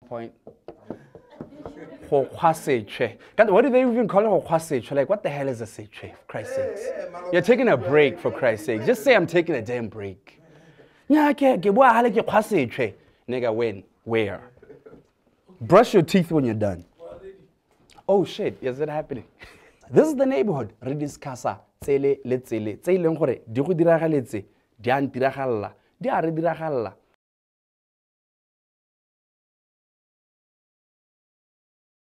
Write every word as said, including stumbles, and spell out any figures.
Point. What do they even call it? Like, what the hell is a seche? For Christ's sakes. You're taking a break, for Christ's sake. Just say I'm taking a damn break. Nigga, when? Where? Brush your teeth when you're done. Oh shit, is it happening? This is the neighborhood. Rediscassa. Tsele le tsele. Tse ileng gore di go diragaletse, di a ntiragalla, di a re diragalla.